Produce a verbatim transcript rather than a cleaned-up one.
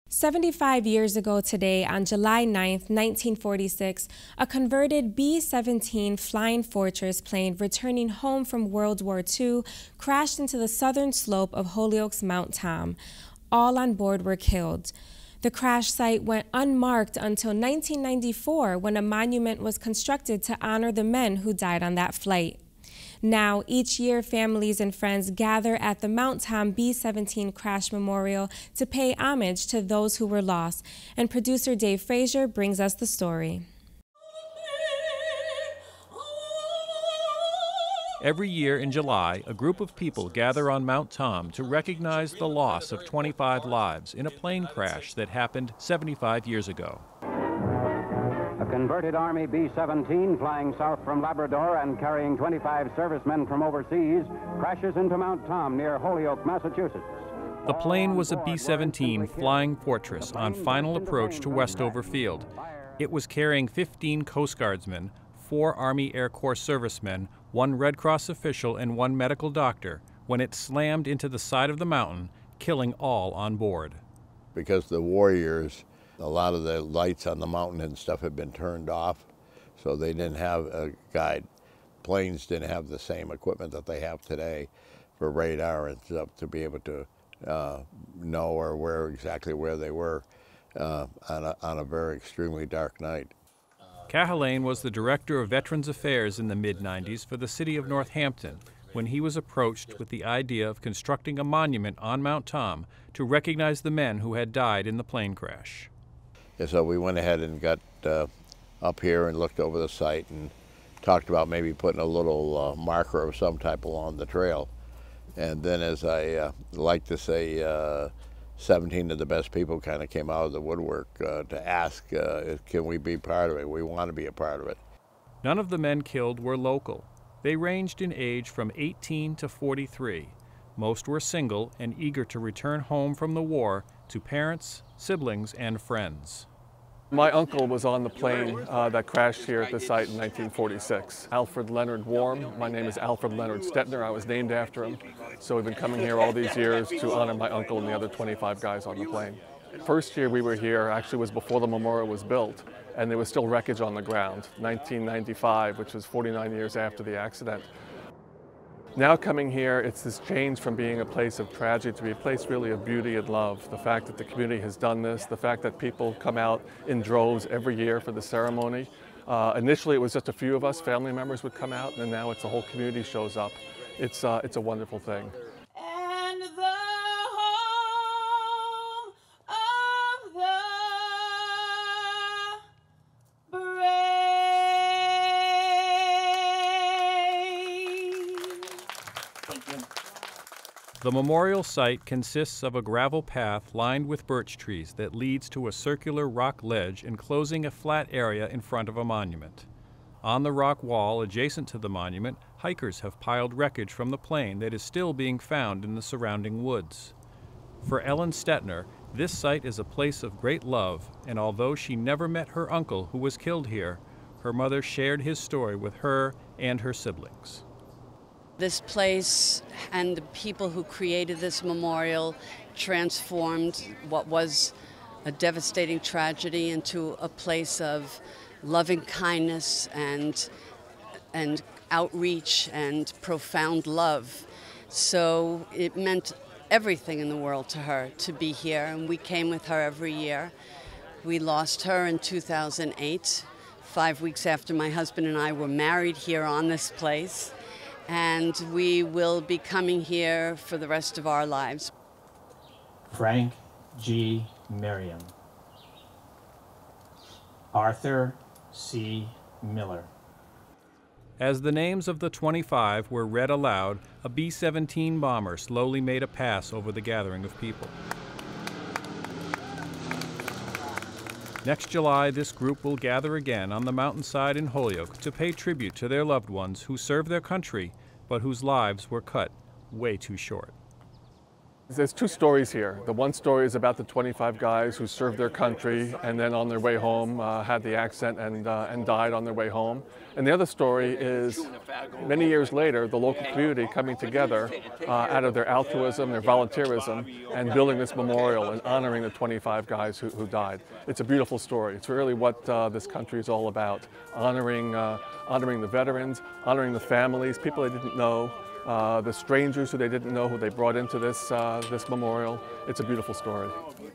seventy-five years ago today, on July ninth, nineteen forty-six, a converted B seventeen Flying Fortress plane returning home from World War Two crashed into the southern slope of Holyoke's Mount Tom. All on board were killed. The crash site went unmarked until nineteen ninety-four, when a monument was constructed to honor the men who died on that flight. Now, each year, families and friends gather at the Mount Tom B seventeen Crash Memorial to pay homage to those who were lost, and producer Dave Fraser brings us the story. Every year in July, a group of people gather on Mount Tom to recognize the loss of twenty-five lives in a plane crash that happened seventy-five years ago. A converted Army B seventeen flying south from Labrador and carrying twenty-five servicemen from overseas crashes into Mount Tom near Holyoke, Massachusetts. The plane was a B seventeen Flying Fortress on final approach to Westover Field. It was carrying fifteen Coast Guardsmen, four Army Air Corps servicemen, one Red Cross official, and one medical doctor when it slammed into the side of the mountain, killing all on board. Because the warriors, a lot of the lights on the mountain and stuff had been turned off, so they didn't have a guide. Planes didn't have the same equipment that they have today for radar and stuff to be able to uh, know or where exactly where they were uh, on, a, on a very extremely dark night. Cahalane was the Director of Veterans Affairs in the mid nineties for the city of Northampton when he was approached with the idea of constructing a monument on Mount Tom to recognize the men who had died in the plane crash. And so we went ahead and got uh, up here and looked over the site and talked about maybe putting a little uh, marker of some type along the trail. And then, as I uh, like to say, uh, seventeen of the best people kind of came out of the woodwork uh, to ask, uh, can we be part of it? We want to be a part of it. None of the men killed were local. They ranged in age from eighteen to forty-three. Most were single and eager to return home from the war to parents, siblings, and friends. My uncle was on the plane uh, that crashed here at the site in nineteen forty-six. Alfred Leonard Warm. My name is Alfred Leonard Stettner. I was named after him. So we've been coming here all these years to honor my uncle and the other twenty-five guys on the plane. First year we were here actually was before the memorial was built, and there was still wreckage on the ground. nineteen ninety-five, which was forty-nine years after the accident. Now coming here, it's this change from being a place of tragedy to be a place really of beauty and love. The fact that the community has done this, the fact that people come out in droves every year for the ceremony. Uh, initially it was just a few of us, family members would come out, and now it's the whole community shows up. It's, uh, it's a wonderful thing. And the home of the The memorial site consists of a gravel path lined with birch trees that leads to a circular rock ledge enclosing a flat area in front of a monument. On the rock wall adjacent to the monument, hikers have piled wreckage from the plane that is still being found in the surrounding woods. For Ellen Stettner, this site is a place of great love, and although she never met her uncle who was killed here, her mother shared his story with her and her siblings. This place and the people who created this memorial transformed what was a devastating tragedy into a place of loving kindness and, and outreach and profound love. So it meant everything in the world to her to be here, and we came with her every year. We lost her in two thousand eight, five weeks after my husband and I were married here on this place. And we will be coming here for the rest of our lives. Frank G. Merriam. Arthur C. Miller. As the names of the twenty-five were read aloud, a B seventeen bomber slowly made a pass over the gathering of people. Next July, this group will gather again on the mountainside in Holyoke to pay tribute to their loved ones who served their country, but whose lives were cut way too short. There's two stories here. The one story is about the twenty-five guys who served their country and then on their way home uh, had the accent and, uh, and died on their way home. And the other story is many years later, the local community coming together uh, out of their altruism, their volunteerism, and building this memorial and honoring the twenty-five guys who, who died. It's a beautiful story. It's really what uh, this country is all about, honoring, uh, honoring the veterans, honoring the families, people they didn't know, Uh, the strangers who they didn't know, who they brought into this, uh, this memorial. It's a beautiful story.